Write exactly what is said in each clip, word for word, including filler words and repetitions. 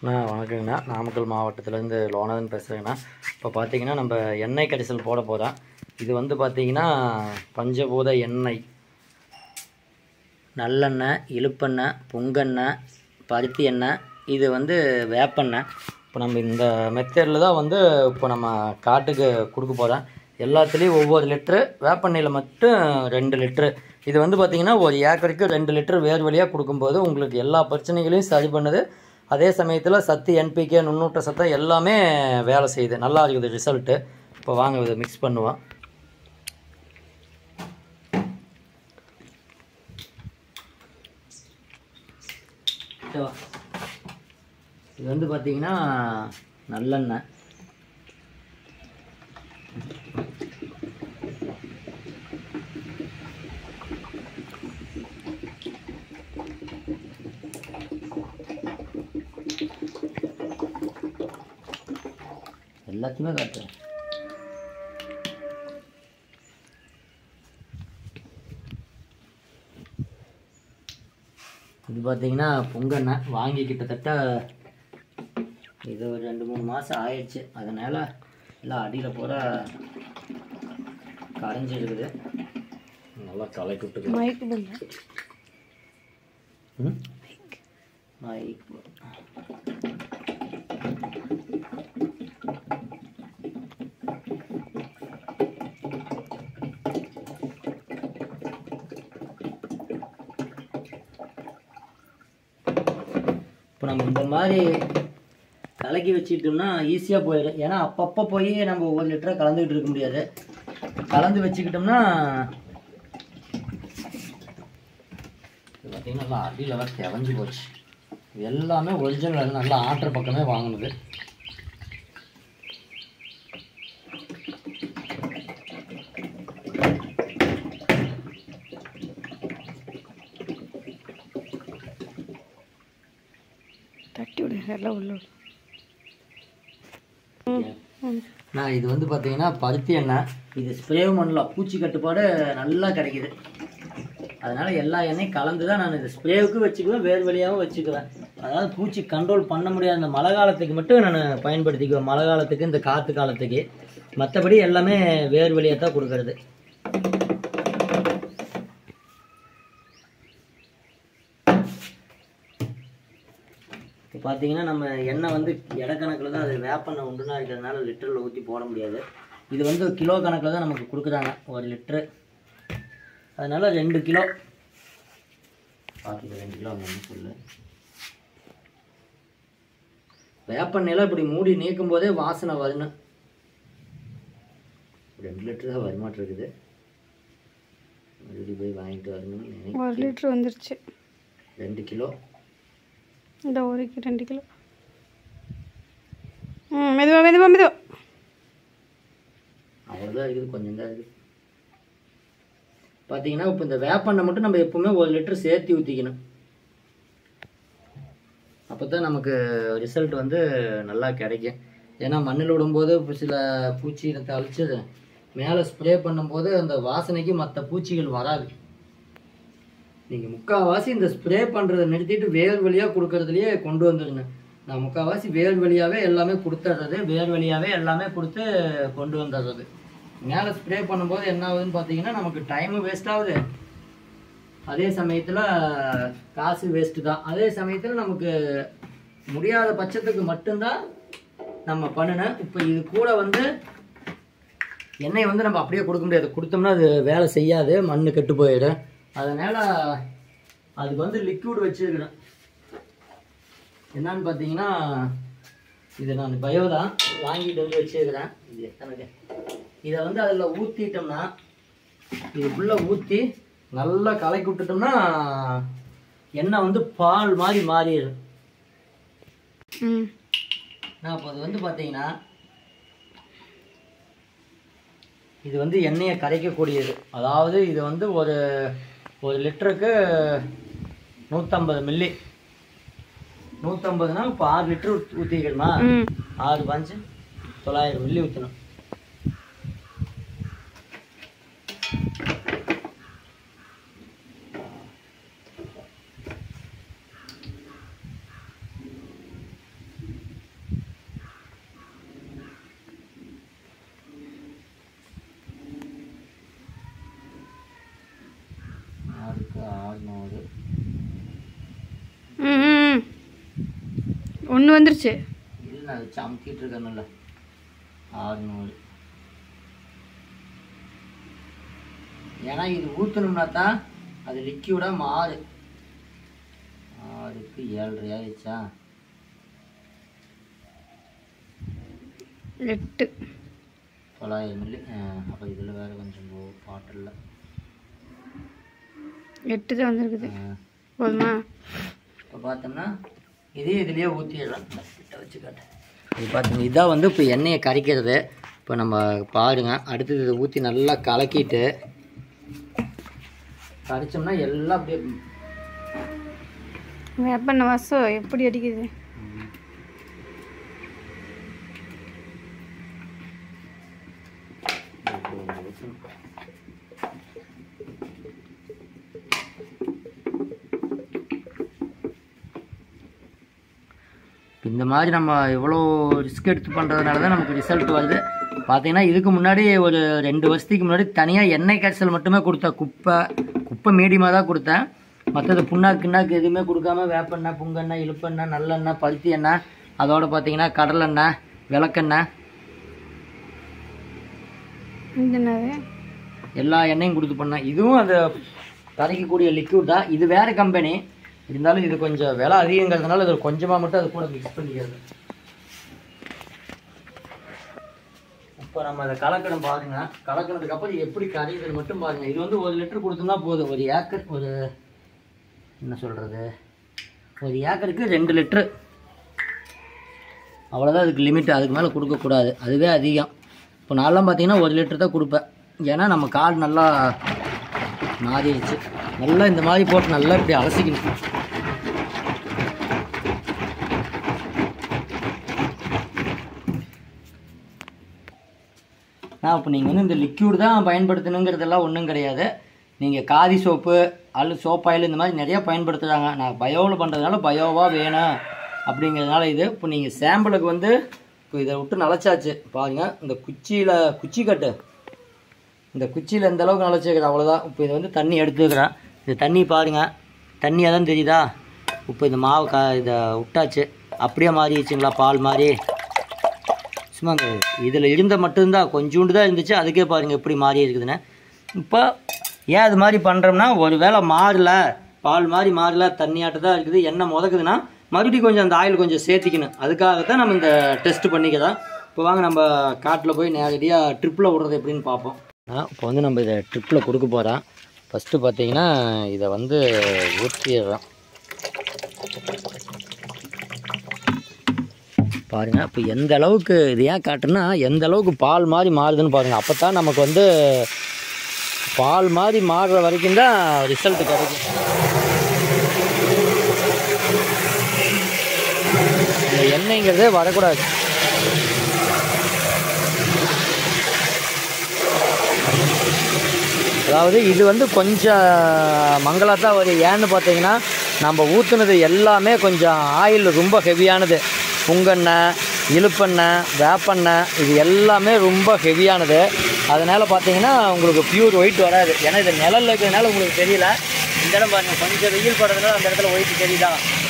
நான் வணக்கங்கண்ணா. நாமக்கல் மாவட்டத்திலேருந்து லோனதன் பேசுகிறேங்கண்ணா. இப்போ பார்த்தீங்கன்னா நம்ம எண்ணெய் கரைசல் போட போகிறோம். இது வந்து பார்த்திங்கன்னா பஞ்சபூத எண்ணெய், நல்லெண்ணெய், இழுப்பெண்ணெய், பொங்கெண்ணெய், பருத்தி எண்ணெய், இது வந்து வேப்பெண்ணெய். இப்போ நம்ம இந்த மெத்தடில் தான் வந்து இப்போ நம்ம காட்டுக்கு கொடுக்க போகிறோம். எல்லாத்துலேயும் ஒவ்வொரு லிட்ரு, வேப்பெண்ணெயில் மட்டும் ரெண்டு லிட்ரு. இது வந்து பார்த்திங்கன்னா ஒரு ஏக்கருக்கு ரெண்டு லிட்ரு வேர் வழியாக கொடுக்கும்போது உங்களுக்கு எல்லா பிரச்சனைகளையும் சரி பண்ணுது. அதே சமயத்தில் சத்து, என்பிகே, நுண்ணூட்ட சத்தம் எல்லாமே வேலை செய்யுது. நல்லா இருக்குது ரிசல்ட்டு. இப்போ வாங்க இதை மிக்ஸ் பண்ணுவோம். இது வந்து பார்த்திங்கன்னா நல்லெண்ணெய், எல்லாத்தையுமே காட்டுறேன். இது பார்த்தீங்கன்னா பொங்கெண்ணெய் வாங்கி கிட்டத்தட்ட இது ஒரு ரெண்டு மூணு மாதம் ஆயிடுச்சு. அதனால் எல்லாம் அடியில் பூரா கரைஞ்சி இருக்குது. நல்லா கலக்கி விட்டுது. மைக் மைக் இப்போ நம்ம இந்த மாதிரி கலக்கி வச்சுக்கிட்டோம்னா ஈஸியாக போயிடும். ஏன்னா அப்பப்போ போய் நம்ம ஒவ்வொரு லிட்டராக கலந்துக்கிட்டு இருக்க முடியாது. கலந்து வச்சுக்கிட்டோம்னா பார்த்தீங்கன்னா நல்லா அடியில் வர தெவஞ்சு போச்சு. எல்லாமே ஒரிஜினல், நல்லா ஆட்டுற பக்கமே வாங்கினது. நான் இது வந்து பார்த்தீங்கன்னா பருத்தி எண்ணெய். இது ஸ்ப்ரே பண்ணலாம், பூச்சி கட்டுப்பாடு நல்லா கிடைக்குது. அதனால் எல்லா எண்ணெயும் கலந்து தான் நான் இது ஸ்ப்ரேவுக்கு வச்சுக்குவேன், வேர் வழியாகவும் வச்சுக்குவேன். அதாவது பூச்சி கண்ட்ரோல் பண்ண முடியாத இந்த மழை காலத்துக்கு மட்டும் நான் பயன்படுத்திக்குவேன். மழை காலத்துக்கு, இந்த காற்று காலத்துக்கு. மற்றபடி எல்லாமே வேர் வழியாக தான் கொடுக்கறது. இப்போ பார்த்தீங்கன்னா நம்ம எண்ணெய் வந்து இடக்கணக்கில் தான், அது வேப்பெண்ணெய் உண்டுனா இருக்கிறதுனால லிட்டரில் ஊற்றி போட முடியாது. இது வந்து கிலோ கணக்கில் தான் நமக்கு கொடுக்குறாங்க ஒரு லிட்ரு. அதனால் ரெண்டு கிலோ பார்த்துக்க, ரெண்டு கிலோ ஒன்று சொல்லு. வேப்பெண்ணெயில் இப்படி மூடி நீக்கும் போதே வாசனை வரணும். ரெண்டு லிட்டரு தான் வருமாட்டிருக்குது. மறுபடியும் போய் வாங்கிட்டு வரணும். ஒரு லிட்ரு வந்துருச்சு. ரெண்டு கிலோ இந்த ஒருக்கு ரெண்டு கிலோ. ம் மெதுவா மெதுவா மெதுவா. அவ்வளோதான் இருக்குது, கொஞ்சம் தான் இருக்குது. பார்த்தீங்கன்னா இப்போ இந்த வேப்பெண்ணெய் மட்டும் நம்ம எப்பவுமே ஒரு லிட்டர் சேர்த்து ஊற்றிக்கணும். அப்போ தான் நமக்கு ரிசல்ட் வந்து நல்லா கிடைக்கும். ஏன்னா மண்ணில் விடும்போது இப்போ சில பூச்சி இனத்தை அழிச்சு மேலே ஸ்ப்ரே பண்ணும்போது அந்த வாசனைக்கு மற்ற பூச்சிகள் வராது. நீங்கள் முக்கால்வாசி இந்த ஸ்ப்ரே பண்ணுறதை நிறுத்திட்டு வேர் வழியாக கொடுக்கறதுலையே கொண்டு வந்துடுங்க. நான் முக்கால்வாசி வேர் வழியாகவே எல்லாமே கொடுத்துட்றது, வேர் வழியாகவே எல்லாமே கொடுத்து கொண்டு வந்துடுறது. மேலே ஸ்ப்ரே பண்ணும்போது என்ன ஆகுதுன்னு பார்த்தீங்கன்னா நமக்கு டைமும் வேஸ்ட் ஆகுது, அதே சமயத்தில் காசு வேஸ்ட்டு தான். அதே சமயத்தில் நமக்கு முடியாத பட்சத்துக்கு மட்டும்தான் நம்ம பண்ணணும். இப்போ இது கூட வந்து எண்ணெய் வந்து நம்ம அப்படியே கொடுக்க முடியாது. கொடுத்தோம்னா அது வேலை செய்யாது, மண் கெட்டு போயிடும். அதனால் அதுக்கு வந்து லிக்விட் வச்சுருக்கணும். என்னன்னு பார்த்தீங்கன்னா இது நான் பயோ தான் வாங்கிட்டு வந்து வச்சுருக்கிறேன். இது எத்தனை இதை வந்து அதில் ஊற்றிட்டோம்னா, இதுக்குள்ளே ஊற்றி நல்லா கலக்கி விட்டுட்டோம்னா எண்ணெய் வந்து பால் மாதிரி மாறிடும். நான் இப்போ அது வந்து பார்த்தீங்கன்னா இது வந்து எண்ணெயை கரைக்கக்கூடியது. அதாவது இது வந்து ஒரு ஒரு லிட்டருக்கு நூற்றம்பது மில்லி. நூற்றம்பதுனா இப்போ ஆறு லிட்டரு ஊற்றிக்கணுமா? ஆறு பஞ்சு தொள்ளாயிரம் மில்லி ஊற்றணும். ஒன்று வந்துருச்சு. இல்லை நான் வச்சு அமுக்கிட்டு இருக்கேன்ல. ஆறுநூறு. ஏன்னா இது ஊற்றணும்னா தான் அது லிக்யூடாக மாறு. ஆறுக்கு ஏழரை ஆயிடுச்சா? எட்டு தொள்ளாயிரம் மில்லி. அப்போ இதில் வேறு கொஞ்சம் பாட்டில் எட்டு தான் வந்துருக்குது. போதுமா? இப்போ பார்த்தோம்னா இதே இதுலேயே ஊற்றிடலாம். கிட்ட வச்சு காட்டேன். இது பார்த்தீங்க, இதான் வந்து இப்போ எண்ணெயை கரைக்கிறது. இப்போ நம்ம பாருங்கள், அடுத்தது இதை ஊற்றி நல்லா கலக்கிட்டு கரைச்சோம்னா எல்லாம் அப்படியே வேப்பெண்ணெய் வாசம் எப்படி அடிக்குது. இந்த மாதிரி நம்ம எவ்வளோ ரிஸ்க் எடுத்து பண்ணுறதுனால தான் நமக்கு ரிசல்ட் வருது. பார்த்தீங்கன்னா இதுக்கு முன்னாடி ஒரு ரெண்டு வருஷத்துக்கு முன்னாடி தனியாக எண்ணெய் கரைசல் மட்டுமே கொடுத்தேன். குப்பை குப்பை மீடியமாக தான் கொடுத்தேன். மற்றது புண்ணாக்கு கிண்ணாக்கு எதுவுமே கொடுக்காம வேப்பெண்ணெய், புங்கெண்ணெய், இழுப்பெண்ணெய், நல்லெண்ணெய், பருத்தி எண்ணெய், அதோட பார்த்தீங்கன்னா கடலெண்ணெய், விளக்கெண்ணெய், எல்லா எண்ணெயும் கொடுத்து பண்ணேன். இதுவும் அந்த கரைக்கக்கூடிய லிக்யூட் தான். இது வேறு கம்பெனி இருந்தாலும் இது கொஞ்சம் விலை அதிகங்கிறதுனால இது கொஞ்சமாக மட்டும் அது கூட மிக்ஸ் பண்ணிக்கிறது. இப்போ நம்ம அதை கலக்கணும் பாருங்க. கலக்கினதுக்கு அப்புறம் எப்படி கரையுதுன்னு மட்டும் பாருங்க. இது வந்து ஒரு லிட்டர் கொடுத்தோம்னா போதும். ஒரு ஏக்கர் ஒரு என்ன சொல்கிறது ஒரு ஏக்கருக்கு ரெண்டு லிட்ரு அவ்வளோதான் அதுக்கு லிமிட். அதுக்கு மேலே கொடுக்கக்கூடாது, அதுவே அதிகம். இப்போ நான்லாம் பார்த்தீங்கன்னா ஒரு லிட்டர் தான் கொடுப்பேன். ஏன்னா நம்ம காடு நல்லா மாறிடுச்சு. நல்லா இந்த மாதிரி போட்டு நல்லா இப்படி அலசிக்கணும். நான் இப்போ நீங்கள் வந்து இந்த லிக்யூட் தான் பயன்படுத்தணுங்கிறதெல்லாம் ஒன்றும் கிடையாது. நீங்கள் காதி சோப்பு அல்லது சோப் ஆயில் இந்த மாதிரி நிறையா பயன்படுத்துகிறாங்க. நான் பயோவில் பண்ணுறதுனால பயோவாக வேணும் அப்படிங்கிறதுனால இது. இப்போ நீங்கள் சாம்பிளுக்கு வந்து இப்போ இதை விட்டு நனைச்சாச்சு பாருங்கள். இந்த குச்சியில் குச்சி கட்டு இந்த குச்சியில் எந்த அளவுக்கு நனைச்சிருக்குது அவ்வளோதான். இப்போ இதை வந்து தண்ணி எடுத்துக்கிறேன். இந்த தண்ணி பாருங்கள், தண்ணியாக தான் தெரியுதா? இப்போ இந்த மாவு க இதை விட்டாச்சு. அப்படியே மாறிடுச்சுங்களா பால் மாதிரி. சும்மா அந்த இதில் இருந்த மட்டும்தான் கொஞ்சோண்டு தான் இருந்துச்சு. அதுக்கே பாருங்கள் எப்படி மாறி இருக்குதுன்னு. இப்போ ஏன் அது மாதிரி பண்ணுறோம்னா, ஒரு வேளை மாறல பால் மாதிரி மாறல தண்ணியாட்ட தான் இருக்குது, எண்ணெய் முதக்குதுன்னா மறுபடியும் கொஞ்சம் அந்த ஆயில் கொஞ்சம் சேர்த்திக்கணும். அதுக்காகத்தான் நம்ம இந்த டெஸ்ட் பண்ணிக்கிறோம். இப்போ வாங்க நம்ம காட்டில் போய் நேரடியாக ட்ரிப்பில் விடுறது எப்படின்னு பார்ப்போம். இப்போ வந்து நம்ம இதை ட்ரிப்பில் கொடுக்க போகிறோம். ஃபஸ்ட்டு பார்த்தீங்கன்னா இதை வந்து ஊற்றிடுறோம் பாருங்கள். இப்போ எந்த அளவுக்கு இது ஏன் காட்டுன்னா எந்த அளவுக்கு பால் மாதிரி மாறுதுன்னு பாருங்கள். அப்போ தான் நமக்கு வந்து பால் மாதிரி மாறுற வரைக்கும் தான் ரிசல்ட் கிடைக்கும். இந்த எண்ணெய்ங்கிறதே வரக்கூடாது. அதாவது இது வந்து கொஞ்சம் மங்களாக தான் வரும். ஏன்னு பார்த்தீங்கன்னா நம்ம ஊற்றுனது எல்லாமே கொஞ்சம் ஆயில் ரொம்ப ஹெவியானது. புங்கெண்ணெய், இழுப்பெண்ணெய், வேப்பெண்ணெய் இது எல்லாமே ரொம்ப ஹெவியானது. அதனால் பார்த்தீங்கன்னா உங்களுக்கு பியூர் ஒயிட் வராது. ஏன்னா இது நிழலில் இருக்கிறதுனால உங்களுக்கு தெரியல. இந்த இடம் பாருங்கள், கொஞ்சம் வெயில் படுறதுனால அந்த இடத்துல ஒயிட் தெரியுதா?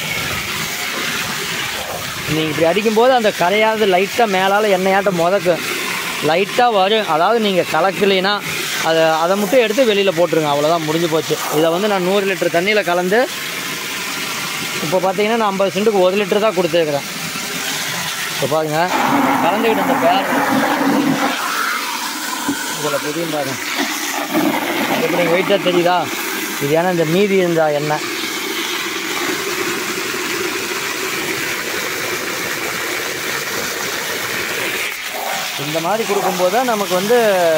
நீங்கள் இப்படி அடிக்கும்போது அந்த கரையாவது லைட்டாக மேலால் எண்ணெயாட்டம் முதக்கும் லைட்டாக வரும். அதாவது நீங்கள் கலக்கலைன்னா அதை அதை மட்டும் எடுத்து வெளியில் போட்டுருங்க, அவ்வளோதான், முடிஞ்சு போச்சு. இதை வந்து நான் நூறு லிட்டர் தண்ணியில் கலந்து இப்போ பார்த்தீங்கன்னா நான் ஐம்பது சென்ட்டுக்கு ஒரு லிட்டர் தான் கொடுத்துருக்குறேன். இப்போ பாருங்கள் கலந்துக்கிட்டு அந்த பேர் இதில் புதிய பாருங்க எப்படி வெயிட்டாக தெரியுதா? இது ஏன்னா இந்த மீதி இருந்த எண்ணெய். இந்த மாதிரி கொடுக்கும்போது தான் நமக்கு வந்து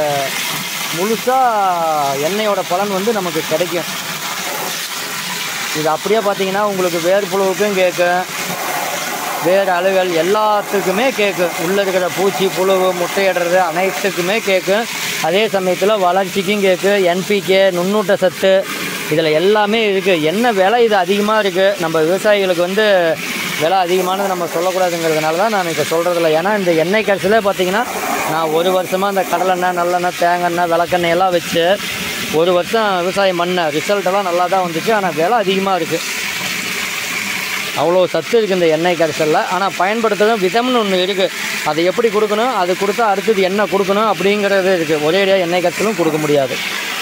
முழுசாக எண்ணெயோட பலன் வந்து நமக்கு கிடைக்கும். இது அப்படியே பார்த்தீங்கன்னா உங்களுக்கு வேர் புழுவுக்கும் கேட்கும், வேறு அழுகல் எல்லாத்துக்குமே கேட்கும். உள்ளே இருக்கிற பூச்சி புழு முட்டையிடுறது அனைத்துக்குமே கேட்கும். அதே சமயத்தில் வளர்ச்சிக்கும் கேட்கும். என்பிகே, நுண்ணூட்ட சத்து இதில் எல்லாமே இருக்குது. என்ன விலை இது அதிகமாக இருக்குது, நம்ம விவசாயிகளுக்கு வந்து விலை அதிகமானது நம்ம சொல்லக்கூடாதுங்கிறதுனால தான் நான் இப்போ சொல்கிறதில்ல. ஏன்னா இந்த எண்ணெய் கரைசலே பார்த்திங்கன்னா நான் ஒரு வருஷமாக இந்த கடலெண்ணெய், நல்லெண்ணெய், தேங்காய், விளக்கெண்ணெய் எல்லாம் வச்சு ஒரு வருஷம் விவசாயம் பண்ணேன். ரிசல்ட்டெல்லாம் நல்லா தான் வந்துச்சு. ஆனால் விலை அதிகமாக இருக்குது. அவ்வளோ சத்து இருக்குது இந்த எண்ணெய் கரைசலில். ஆனால் பயன்படுத்துகிற விதம்னு ஒன்று இருக்குது. அதை எப்படி கொடுக்கணும், அது கொடுத்தா அடுத்தது என்ன கொடுக்கணும் அப்படிங்கிறது இருக்குது. ஒரேடியாக எண்ணெய் கரைசலும் கொடுக்க முடியாது.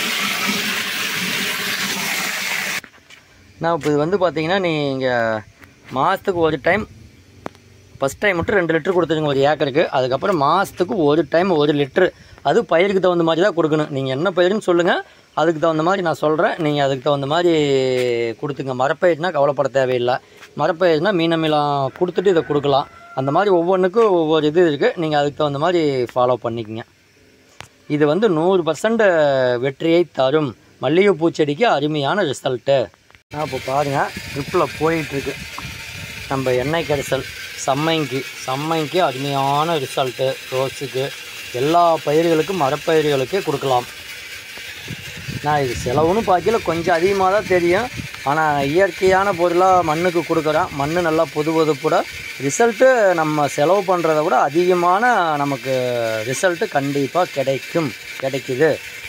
நான் இப்போ இது வந்து பார்த்தீங்கன்னா நீங்கள் மாதத்துக்கு ஒரு டைம், ஃபஸ்ட் டைம் மட்டும் ரெண்டு லிட்டர் கொடுத்துருங்க ஒரு ஏக்கருக்கு. அதுக்கப்புறம் மாதத்துக்கு ஒரு டைம் ஒரு லிட்ரு, அது பயிருக்கு தகுந்த மாதிரி தான் கொடுக்கணும். நீங்கள் என்ன பயிருன்னு சொல்லுங்கள், அதுக்கு தகுந்த மாதிரி நான் சொல்கிறேன். நீங்கள் அதுக்கு தகுந்த மாதிரி கொடுத்துங்க. மரப்பயிர்னா கவலைப்பட தேவையில்லை. மரப்பயிர்னா மீனமிலம் கொடுத்துட்டு இதை கொடுக்கலாம். அந்த மாதிரி ஒவ்வொன்றுக்கும் ஒவ்வொரு இது இருக்குது. நீங்கள் அதுக்கு தகுந்த மாதிரி ஃபாலோ பண்ணிக்கங்க. இது வந்து நூறு பர்சன்ட் வெற்றியை தரும் மல்லிகை பூச்செடிக்கு அருமையான ரிசல்ட்டு. நான் இப்போ பாருங்கள் ட்ரிப்பில் போயிட்டுருக்கு நம்ம எண்ணெய் கரைசல். சம்மைக்கு சம்மைக்கு அருமையான ரிசல்ட்டு. ரோஸுக்கு எல்லா பயிர்களுக்கும் மரப்பயிர்களுக்கே கொடுக்கலாம். நான் இது செலவுன்னு பார்க்கல, கொஞ்சம் அதிகமாக தான் தெரியும். ஆனால் இயற்கையான பொருளாக மண்ணுக்கு கொடுக்குறேன். மண் நல்லா பொது பொதுப்பட ரிசல்ட்டு நம்ம செலவு பண்ணுறத விட அதிகமான நமக்கு ரிசல்ட்டு கண்டிப்பாக கிடைக்கும் கிடைக்குது.